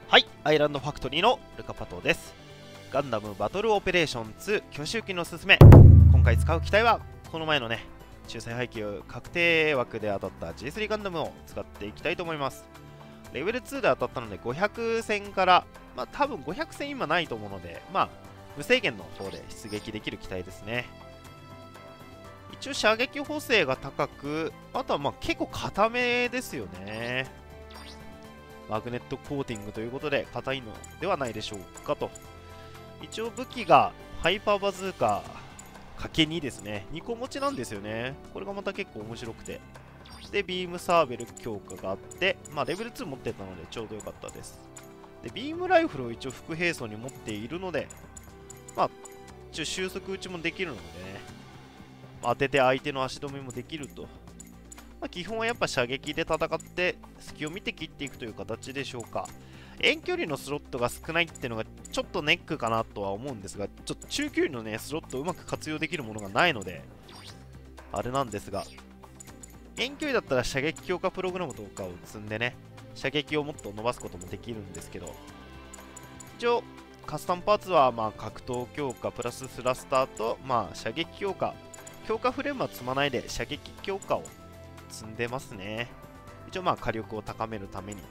はい、アイランドファクトリーのルカパトです。ガンダムバトルオペレーション2挙手機のすすめ。今回使う機体はこの前のね、仲裁配給確定枠で当たった G3 ガンダムを使っていきたいと思います。レベル2で当たったので500戦から、多分500戦今ないと思うので、無制限の方で出撃できる機体ですね。一応射撃補正が高く、あとは結構硬めですよね。マグネットコーティングということで硬いのではないでしょうかと。一応武器がハイパーバズーカかけ2ですね。2個持ちなんですよね。これがまた結構面白くて。で、ビームサーベル強化があって、レベル2持ってたのでちょうどよかったです。で、ビームライフルを一応副兵装に持っているので、一応収束撃ちもできるのでね、当てて相手の足止めもできると。基本はやっぱ射撃で戦って隙を見て切っていくという形でしょうか。遠距離のスロットが少ないっていうのがちょっとネックかなとは思うんですが、ちょっと中距離のねスロットをうまく活用できるものがないのであれなんですが、遠距離だったら射撃強化プログラムとかを積んでね、射撃をもっと伸ばすこともできるんですけど、一応カスタムパーツは格闘強化プラススラスターと射撃強化フレームは積まないで射撃強化を積んでますね。一応火力を高めるために。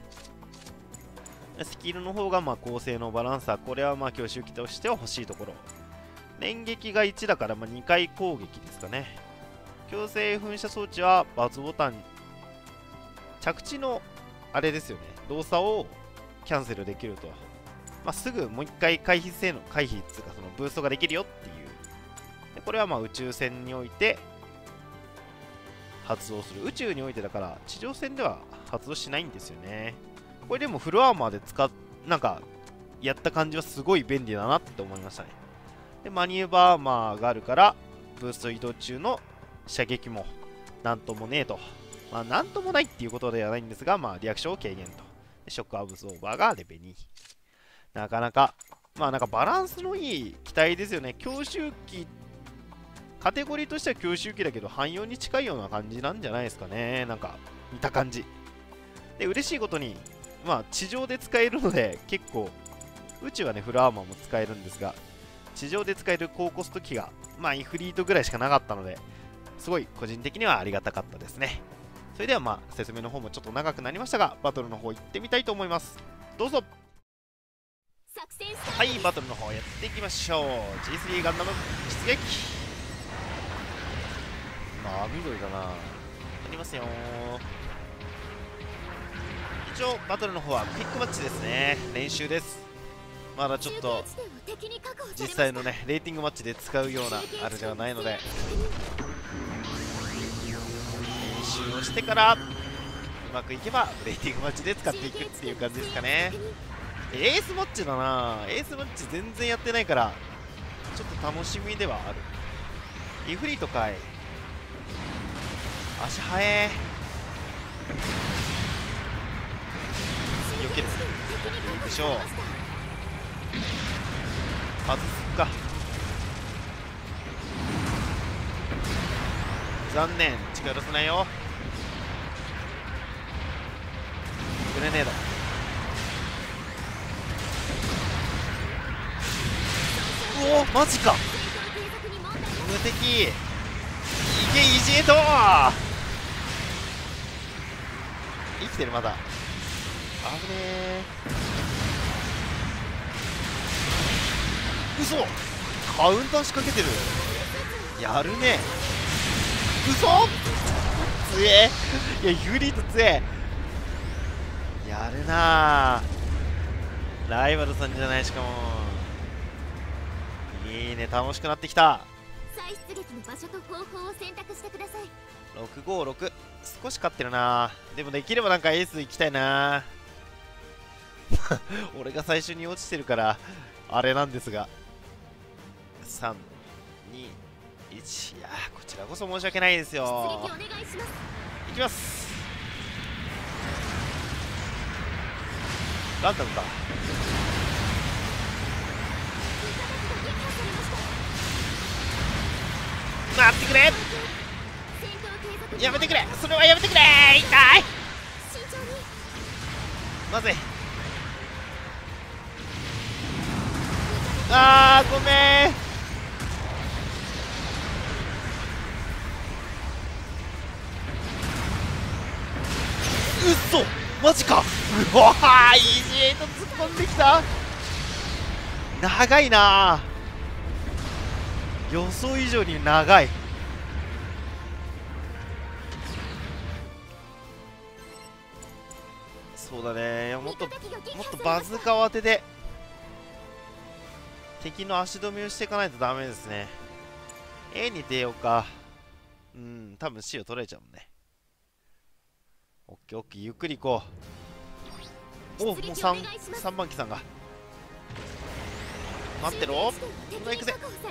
スキルの方が高性能バランサー、これは強襲機としては欲しいところ。連撃が1だから2回攻撃ですかね。強制噴射装置はバズボタン、着地のあれですよね、動作をキャンセルできると。すぐもう1回回避っていうかそのブーストができるよっていう。でこれは宇宙船において発動する。宇宙においてだから地上戦では発動しないんですよね。これでもフルアーマーでやった感じはすごい便利だなって思いましたね。でマニューバーアーマーがあるからブースト移動中の射撃もなんともねえと。なんともないっていうことではないんですが、リアクションを軽減と。でショックアブゾーバーがレベ2。なかなかバランスのいい機体ですよね。強襲機カテゴリーとしては強襲機だけど汎用に近いような感じなんじゃないですかね。見た感じで嬉しいことに地上で使えるので、結構宇宙はねフルアーマーも使えるんですが、地上で使える高コスト機がイフリートぐらいしかなかったので、すごい個人的にはありがたかったですね。それでは説明の方もちょっと長くなりましたが、バトルの方行ってみたいと思います。どうぞ。はい、バトルの方やっていきましょう。 G3 ガンダム出撃。緑だな。やりますよ。一応バトルの方はクイックマッチですね。練習です。まだちょっと実際のねレーティングマッチで使うようなあれではないので、練習をしてからうまくいけばレーティングマッチで使っていくっていう感じですかね。エースマッチだな。エースマッチ全然やってないからちょっと楽しみではある。イフリートかい。足速え。避けるでしょう。外すか。残念、力出せないよ。グレネード。うおマジか。無敵。いけイジエト。生きてるまだ。危ねえ。嘘、カウンター仕掛けてる。やるね。嘘つえ。いやユリートつえ。やるな。ライバルさんじゃない。しかもいいね。楽しくなってきた。 再出撃の場所と方法を選択してください。 656。少し勝ってるな。でもできればエース行きたいな。俺が最初に落ちてるからあれなんですが、3、2、1。いやこちらこそ申し訳ないですよ。 出撃お願いします。 いきます。ランダムか。待ってくれ。やめてくれ。それはやめてくれ。痛い。まずい。 ごめん。うっそマジか。うわー EG8 突っ込んできた。長いな。予想以上に長い。そうだね。もっとバズーカを当てて敵の足止めをしていかないとダメですね。 A に出ようか。多分 C を取られちゃうもんね。オッケーオッケー、ゆっくり行こう。お、もう3番機さんが待ってろ。今行くぜ。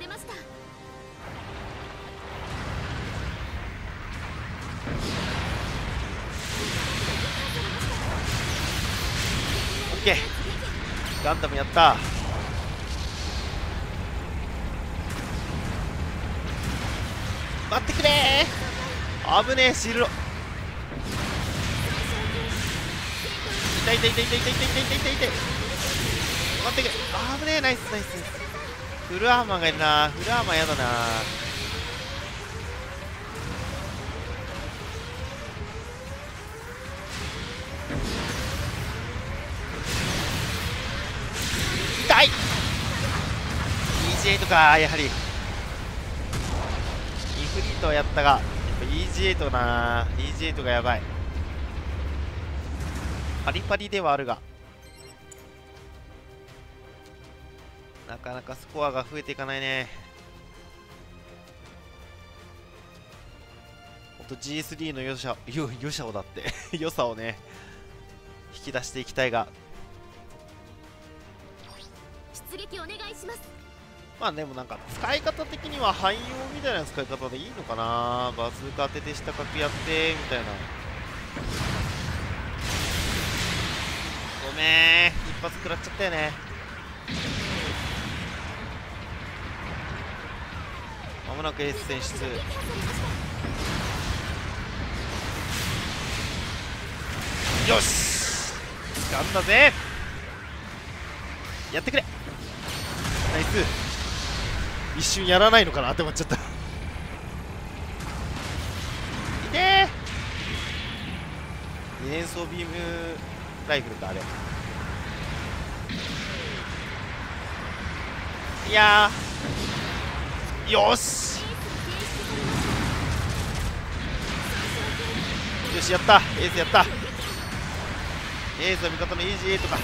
オッケー、ガンダムやった。待ってくれー。危ねえ、シールド。痛い痛い痛い痛い痛い痛い痛い痛い痛い。待ってくれ。危ねえ、ナイスナイス。フルアーマーがいるな。フルアーマーやだな。痛い。 EG8 か。やはりインフリートはやったが、やっぱ EG8 な。 EG8 がやばい。パリパリではあるが、なかなかスコアが増えていかないね。ほんと G3 の良さをだって良さをね引き出していきたいが、 出撃お願いします。 まあでもなんか使い方的には汎用みたいな使い方でいいのかな。バズーカ当てて下角やってみたいな。ごめん、一発食らっちゃったよね。まもなくエース選出。よし、掴んだぜ。やってくれ。ナイス。一瞬やらないのかなって思っちゃった。いてー。二連装ビームライフルかあれ。いやー、よしよし、やった。エースやった。エースは味方の EG8 か。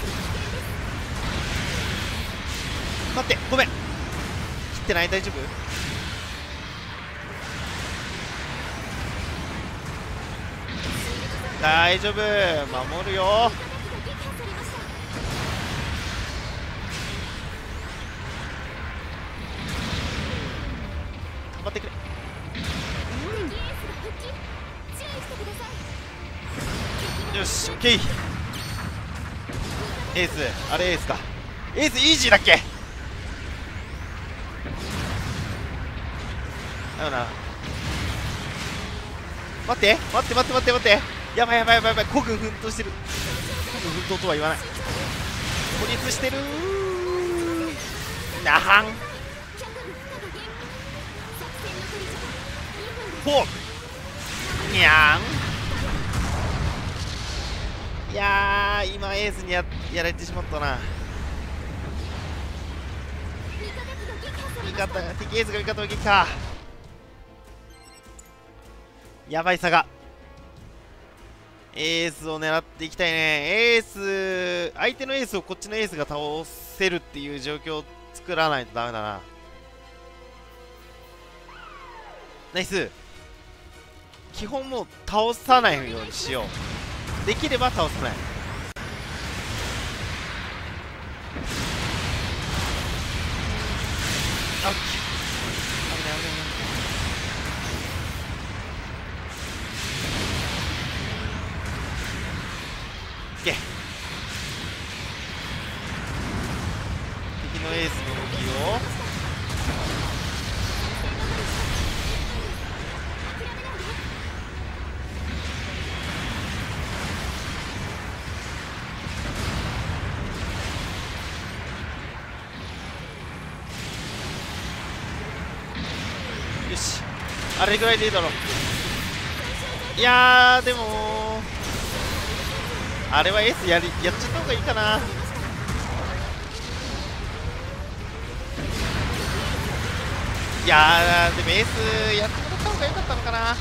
待って、ごめん、切ってない。大丈夫？大丈夫、守るよ。頑張ってくれ。よし、オッケー。エース、あれエースか。エースイージーだっけ。だよな。待って待って待って待って待って、やばいやばいやばいやばい。孤軍奮闘してる。孤軍奮闘とは言わない。孤立してるー。なはんフォーにゃーん。いやー、今エースにやられてしまったな。味方、敵エースが味方を撃破。やばい差が。エースを狙っていきたいね。エース、相手のエースをこっちのエースが倒せるっていう状況を作らないとダメだな。ナイス。基本もう倒さないようにしよう。できれば倒さない。あっ、危ない危ない危ない。いけ。敵のエースの動きをあれぐらいでいいだろう。いやーでもあれはエースやっちゃった方がいいかな。いやーでもエースやってもらった方が良かったのかな。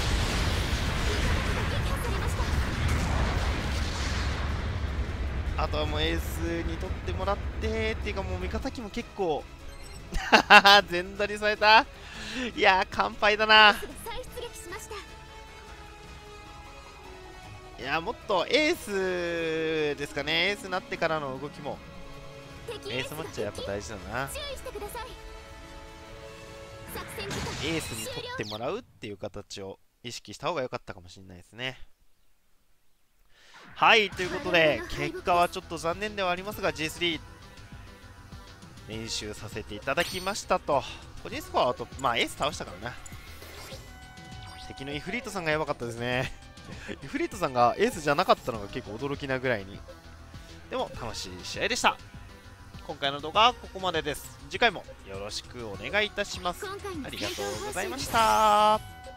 あとはもうエースに取ってもらってっていうか、もう味方機も結構全打にされた。いやー完敗だな。いやーもっとエースですかね。エースになってからの動きもエースマッチはやっぱ大事だな。エースに取ってもらうっていう形を意識した方が良かったかもしれないですね。はい、ということで結果はちょっと残念ではありますが G3 練習させていただきましたと。個人スコアはとまあエース倒したからな。敵のイフリートさんがやばかったですねイフリートさんがエースじゃなかったのが結構驚きなぐらいに。でも楽しい試合でした。今回の動画はここまでです。次回もよろしくお願いいたします。ありがとうございました。